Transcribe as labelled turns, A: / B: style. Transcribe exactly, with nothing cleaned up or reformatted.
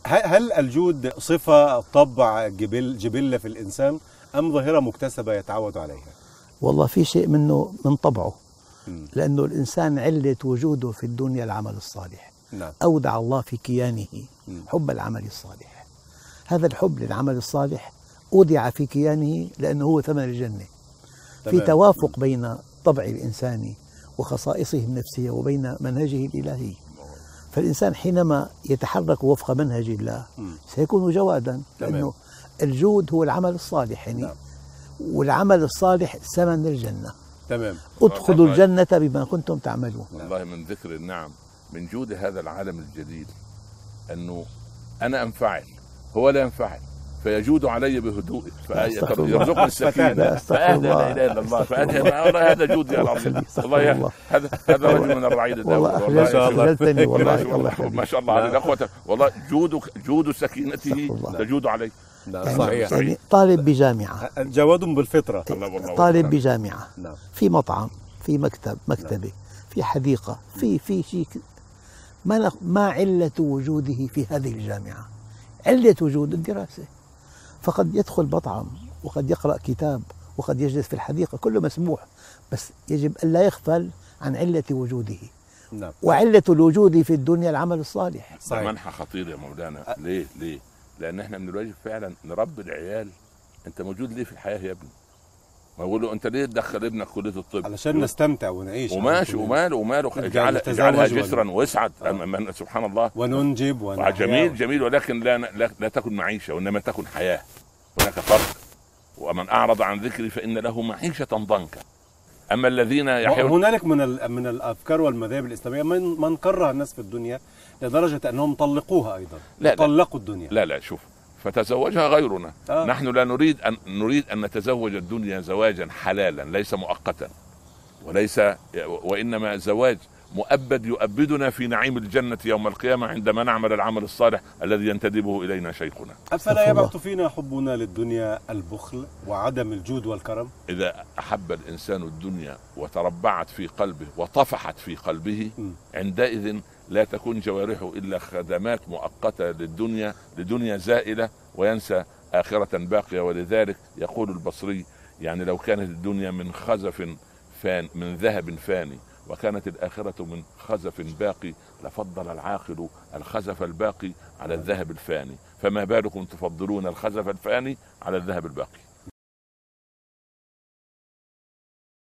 A: هل الجود صفة طبع جبل جبلة في الإنسان أم ظاهرة مكتسبة يتعود عليها؟
B: والله في شيء منه من طبعه، لأنه الإنسان علة وجوده في الدنيا العمل الصالح. نعم. أودع الله في كيانه حب العمل الصالح. هذا الحب للعمل الصالح أودع في كيانه لأنه هو ثمن الجنة. في توافق بين الطبع الإنساني وخصائصه النفسية وبين منهجه الإلهي. فالإنسان حينما يتحرك وفق منهج الله سيكون جوادا، لأنه الجود هو العمل الصالح يعني. نعم. والعمل الصالح ثمن الجنة.
A: تمام.
B: ادخلوا الجنة بما كنتم تعملون.
C: والله من ذكر النعم من جود هذا العالم الجديد أنه أنا أنفعل هو لا ينفعل فيجود علي بهدوء فيرزقني السكينة فأهدى لا إله إلا الله فأهدى. والله هذا جود يا العظيم. والله هذا هذا رجل من الرعيد الدولي.
B: والله خجلتني والله.
C: ما شاء الله عليك أخوة. والله جود جود سكينته تجود علي.
B: صحيح. يعني طالب بجامعة
A: جواد بالفطرة.
B: طالب بجامعة في مطعم في مكتب مكتبة في حديقة في في شيء ما ما علة وجوده في هذه الجامعة؟ علة وجود الدراسة. فقد يدخل مطعم وقد يقرأ كتاب وقد يجلس في الحديقة، كله مسموح، بس يجب ألا يغفل عن علة وجوده. نعم. وعلة الوجود في الدنيا العمل الصالح.
C: صحيح. منحى خطير يا مولانا. أ... ليه ليه؟ لأن احنا من الواجب فعلا نربي العيال. أنت موجود ليه في الحياة يا ابني؟ ما يقول له أنت ليه تدخل ابنك كلية الطب؟
A: علشان نستمتع ونعيش.
C: وماشي وماله وماله اجعلها اجعلها جسرا واسعد. آه. سبحان الله.
A: وننجب ونحيا.
C: جميل جميل ولكن لا لا, لا تكن معيشة وإنما تكن حياة. هناك فرق. ومن أعرض عن ذكري فإن له معيشة ضنكا. أما الذين يحيون
A: هنالك من من الأفكار والمذاهب الإسلامية من من كره الناس في الدنيا لدرجة أنهم طلقوها أيضا.
C: لا
A: طلقوا الدنيا.
C: لا لا شوف فتزوجها غيرنا. آه. نحن لا نريد أن نريد أن نتزوج الدنيا زواجا حلالا ليس مؤقتا وليس وإنما زواج مؤبد يؤبدنا في نعيم الجنة يوم القيامة عندما نعمل العمل الصالح الذي ينتدبه إلينا شيخنا.
A: أفلا يبعث فينا حبنا للدنيا البخل وعدم الجود والكرم؟
C: إذا أحب الإنسان الدنيا وتربعت في قلبه وطفحت في قلبه م. عندئذ لا تكون جوارحه إلا خدمات مؤقتة للدنيا لدنيا زائلة وينسى آخرة باقية. ولذلك يقول البصري يعني لو كانت الدنيا من خزف فان من ذهب فاني وكانت الآخرة من خزف باقي لفضل العاقل الخزف الباقي على الذهب الفاني. فما بالكم تفضلون الخزف الفاني على الذهب الباقي؟